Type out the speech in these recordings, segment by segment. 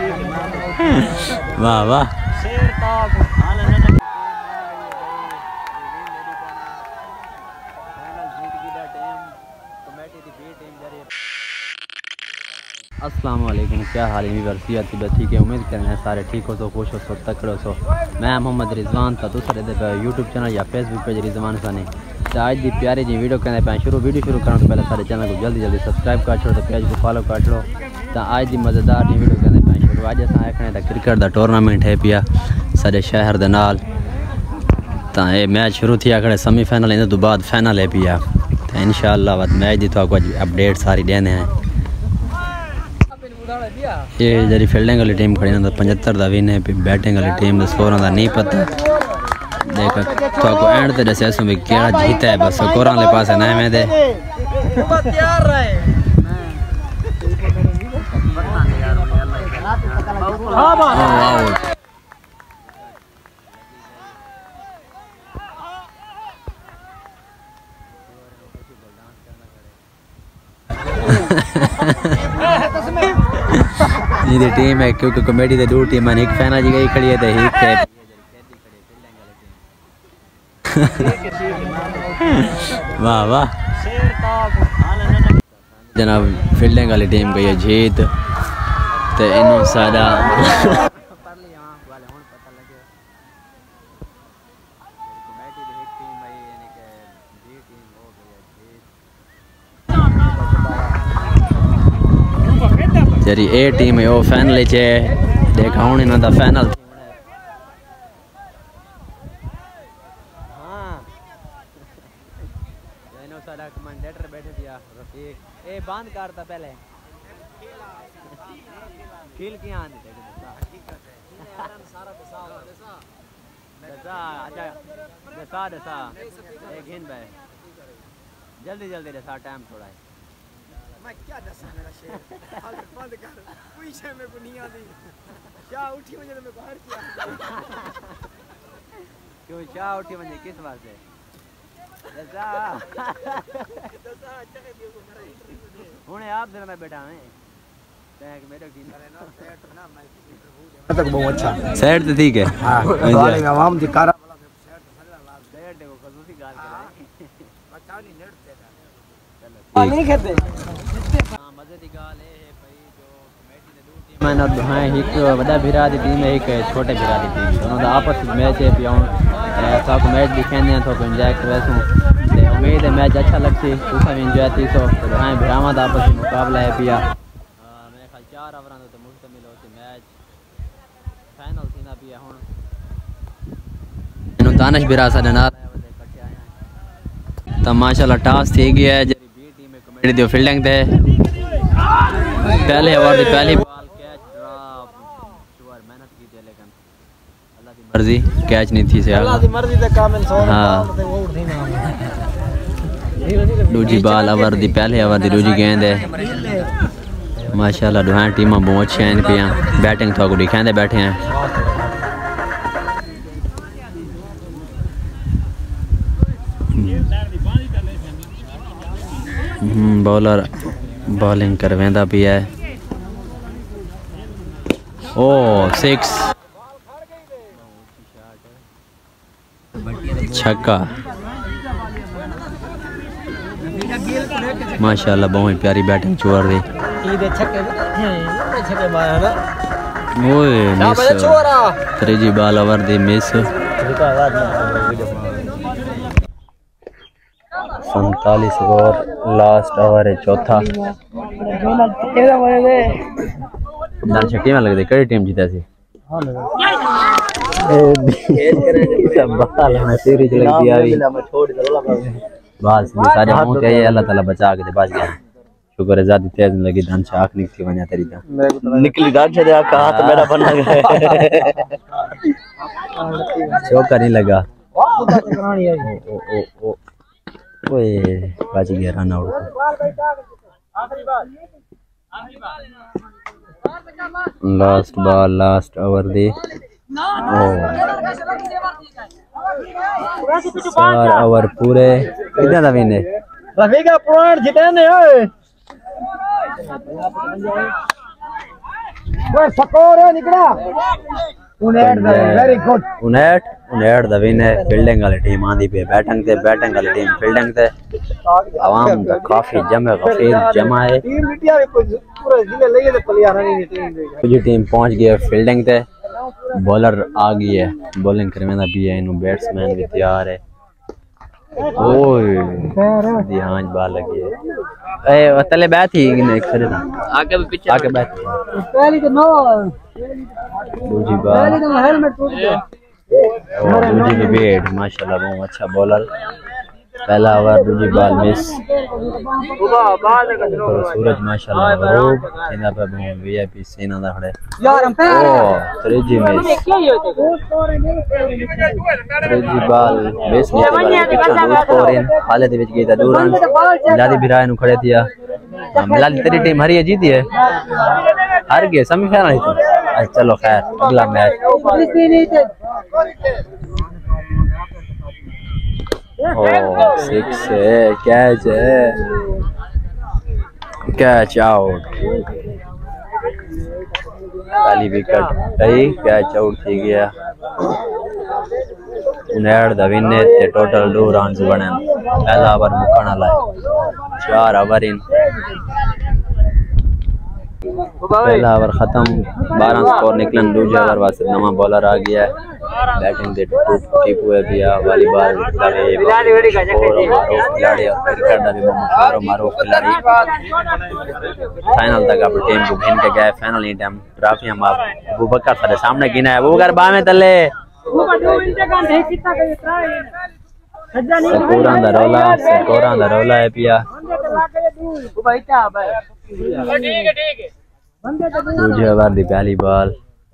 वाह वाह अस्सलाम वालेकुम, क्या हाल है वर्सियत ठीक है। उम्मीद करना है सारे ठीक हो सो, खुश हो सो, तकड़ो सो। मैं मोहम्मद रिजवान था दूसरे यूट्यूब चैनल या फेसबुक पेज रिजवान सानी। तो आज की प्यारी जी वीडियो कहने पे वीडियो शुरू करने तो पहले सारे चैनल को जल्दी जल्दी सब्सक्राइब कर छोड़ो, तो पेज को फॉलो कर छोड़ो। तो आज की मज़ेदार जी वीडियो कहने पे शुरू। अज अस आखने क्रिकेट का टूर्नामेंट है पिया सारे शहर के नाल। तो ये मैच शुरू थी आखड़े सेमीफाइनल, इन तो बाद फाइनल है पिया। तो इंशाअल्लाह मैच की तो अपडेट सारी देने हैं। ये जी फील्डिंग वाली टीम खड़ी 75 का विन है, बैटिंग वाली टीम स्कोर का नहीं पता। देख तो एंड ते दस भी क्या जीता है, बस स्कोर वाले पास है ना मैं दे ये टीम है क्योंकि कमेटी दे दो टीम एक फाइनल जी गई खड़ी है ते एक है वाह वाह जनाब फील्डिंग वाली टीम गई है जीत ते इनो सादा जरी ए टीम है वो फाइनल च देखा हूं इना दा फाइनल। हां इनो सारा कमेंटेटर बैठे दिया रफीक ए बंद करता पहले खेल की आंदी देख हकीकत है सारा दसा अच्छा दसा एक घिन भाई जल्दी जल्दी दसा टाइम थोड़ा है। मैं क्या दसा मेरा शेर हाल बंद कर कोई शे में को नहीं आती क्या उठी मुझे तो मैं बाहर किया क्यों क्या उठी मुझे किस बात से दसा अच्छा के दियो को मेरा इंटरव्यू दे हुने आप जरा मैं बैठा है देख मेरे की ना सेट ना मैं इंटरव्यू तक बहुत अच्छा सेट तो ठीक है। हां वाले आवाम दी कारा वाला सेट सेट देखो खसूसी गाल कर बच्चा नहीं नेट देता चलो नहीं खेते मजे दी गाल है भाई जो कमेटी ने दो टीम मैंने हां एक बड़ा भिरा दी टीम है एक छोटे भिरा दी टीम दोनों दा आपस में मैच है पिया सब मैच दिखाने तो एंजॉय करसू ते उम्मीद है मैच अच्छा लगसी तुसा भी एंजॉय थी सो तो हां भिरावा दा आपस में मुकाबला है पिया मेरे ख्याल 4 ओवरां तो मुश्तमिल होती मैच फाइनल थी ना पिया हुन इनो दानिश भिरा सा ना इकट्ठे आए हैं तो माशाल्लाह टॉस थी गया है जरी बी टीम में कमेटी दी फील्डिंग थे पहले ओवर दी पहली बॉल कैच ड्रॉप शुगर मेहनत की थी लेकिन अल्लाह दी मर्जी कैच नहीं थी से अल्लाह दी मर्जी ते कामिल सो हां दूजी बॉल ओवर दी पहले ओवर दी दूजी गेंद है माशाल्लाह दोहां टीमां बहुत अच्छी हैं पिया बैटिंग तो को दिखांदे बैठे हैं। बॉलर बॉलिंग करवेंदा भी है ओ 6 छक्का माशाल्लाह बहुत प्यारी बैटिंग छोड़ दी ओए मिस त्रीजी बॉल ओवर दी मिस 47 ओवर लास्ट ओवर है चौथा दाल छक्के में लगदे कड़ी टीम जीता सी सब बाल में सीरीज लग दिया अभी बस सारे मुंह ते अल्लाह ताला बचा के बच गया शुक्र है ज्यादा तेज लगी दान शाख निकली वना तरीका निकली दान से का हाथ मेरा बना गया चौका नहीं लगा ओ ओए बाजी गया run out last ball last over दे 4 ओवर पूरे कितना था विन है रफीका पॉइंट जितने ओए वो स्कोर है निकला 59 वेरी गुड 59 द विन है। फील्डिंग वाली टीम आंदी पे बैटिंग वाली टीम फील्डिंग ते आवाम का काफी जमा है। पूरी टीम पहुंच गई है फील्डिंग ते। बॉलर आ गई है बॉलिंग करने भी है। इन्हों बैट्समैन भी तैयार है। ओए ध्यान बाल लगी है। ए तले बैट ही एक सरे था आगे भी पीछे आगे बैट पहली तो नो दूसरी बार पहली तो हेलमेट टूट गया। दूसरी की बैट माशाल्लाह बहुत अच्छा बॉलर। पहला ओवर दूसरी बॉल मिस। सूरज माशाल्लाह गरूब इना पे बहुत वीआईपी सीना दा खड़े ओ त्रीजी मिस त्रीजी बॉल मिस नहीं स्कोर इन हाले दे विच गई ता 2 रन मिलादी बिराए नु खड़े थिया। मिलादी तेरी टीम हारी है जीती है हार गए सेमीफाइनल थी। चलो खैर अगला मैच सिक्स है कैच आउट पहली विकेट गई कैच आउट थी गया। 59 द विन ते टोटल 2 रन्स बने। पहला ओवर मुकण वाला है 4 ओवर इन पहला ओवर खत्म 12 स्कोर निकलन। दूसरे ओवर वास्ते नवा बॉलर आ गया है बैटिंग दे टिप हुए दिया वॉलीबॉल खिलाड़ी और खिलाड़ी और क्रिकेट दा भी मारो खिलाड़ी फाइनल तक अपनी टीम को गिन के गए। फाइनल ही टाइम ट्रॉफी हम अबू बकर सारे सामने गिना है। अबू बकर बामे तले स्कोरां दा रौला है पिया। दूसरे ओवर दी पहली ball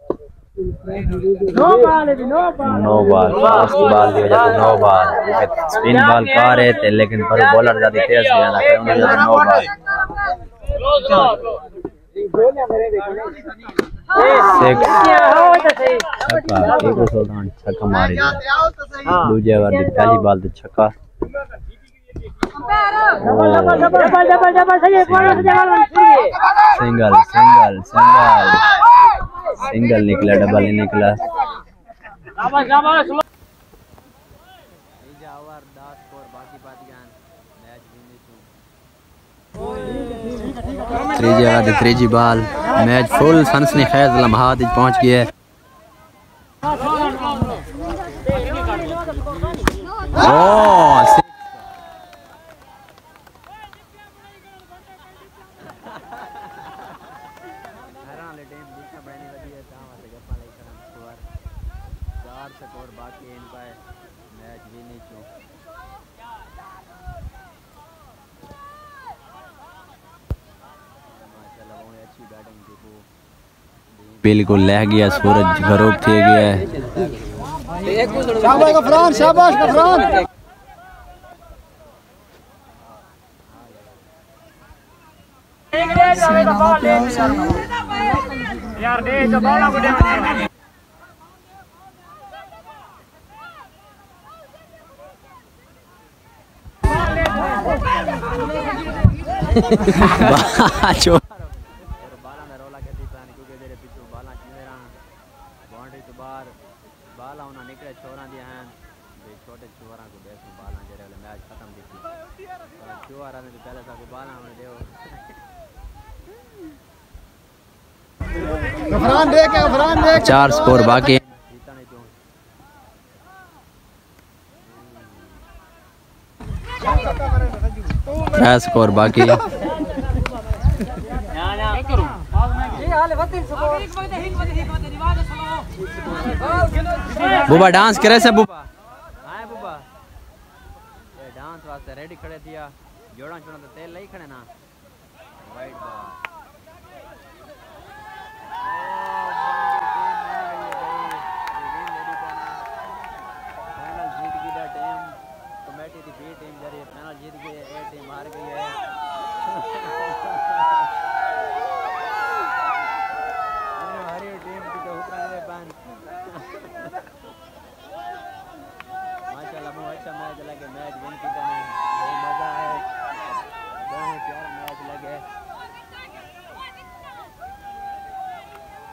no ball first ball दी वजह से नो बॉल स्पिन बॉल कर रहे थे लेकिन पर बॉलर ज्यादा तेज गया ना फिर उन्होंने ज्यादा नो बॉल छक्का मारी दूसरे ओवर दी पहली बॉल ते छक्का सिंगल सिंगल सिंगल सिंगल निकला डबल नहीं निकला। त्रीजी बॉल मैच फुल सनसनी खेज लम्हात पहुंच गया है। बिल्कुल लह गया सूरज गरूब थे गया है। शाबाश गफरान शाबाश गफरान यार दे तो बॉल को दे बाचो चार स्कोर बाकी स्कोर बाकी बुबा डांस करे से बुबा हां बुबा ये डांस वास्ते रेडी खड़े दिया जोड़ा छोड़ा तो तेल नहीं खड़े ना वाइट बॉल जीत गई है ए टीम हार गई है। हरी टीम की तो हुक्म पान माशाल्लाह बहुत अच्छा मैच लगे मैच विन की बहुत मजा है बहुत प्यारा मैच लगे।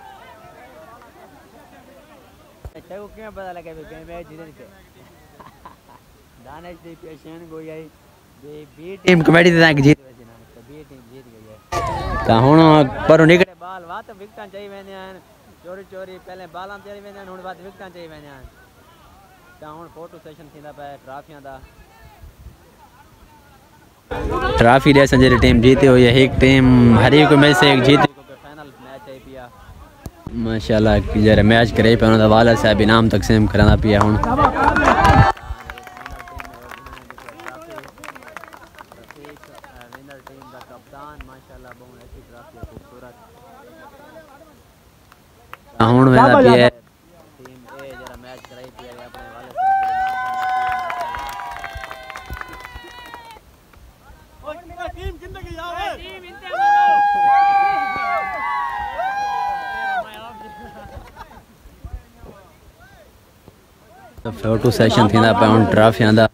तेको क्यों पता लगे कि मैच जीतने के दानिश दी पेशन गोई आई बी टीम कमेटी ते जीत वैसे ना तो बी टीम जीत गई है ता हुन पर निकले बाल वा तो विकेटां चाहिए वेंदे हैं चोरी चोरी पहले बालां तेरी वेंदे हुन बाद विकेटां चाहिए वेंदे हैं ता हुन फोटो सेशन थींदा पे ट्रॉफियां दा ट्रॉफी दे संजय टीम जीती हुई है एक टीम हरी को मैच से एक जीती क्योंकि फाइनल मैच आई पिया माशाल्लाह जरा मैच करे पे उन्होंने वाला साहब इनाम तकसीम कराना पिया हुन विनर टीम दा कप्तान माशाल्लाह बहुत अच्छी ट्रॉफी खूबसूरत हुन वेंदा पिया टीम ए जरा मैच कराई पिया अपने वाले साहब के नाम टीम जिंदगी आवे टीम तो फोटो सेशन थींदा पे हुन ट्रॉफियां दा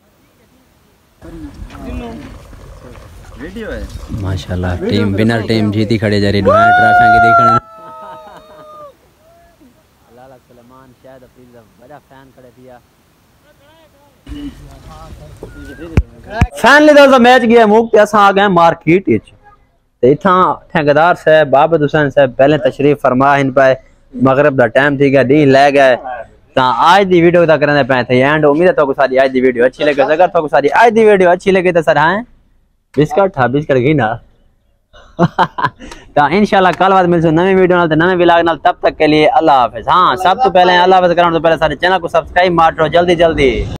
वीडियो है माशाल्लाह टीम विनर टीम जीती खड़े जा रही है ट्रॉफियां की देखने लाला सुलेमान शायद हफीज बड़ा फैन खड़े दिया फाइनली दोस्तों मैच गया मुक ते असा आ गए मार्केट विच ते इथां ठेकेदार साहब बाबत हुसैन साहब पहले तशरीफ फरमा इन पे मगरिब दा टाइम थी गया दी ले गए ता आज दी वीडियो दा करने पे थे एंड उम्मीद है तो सारी आज दी वीडियो अच्छी लगे अगर तो सारी आज दी वीडियो अच्छी लगे तो सर हां बिस्किट था बिस्किट गई ना तो इंशाल्लाह कल बाद मिलसो नई वीडियो नाल ते नए व्लॉग नाल तब तक के लिए अल्लाह हाफिज हां सब तो पहले अल्लाह हाफिज कराउं तो पहले सारे चैनल को सब्सक्राइब मार दो जल्दी जल्दी।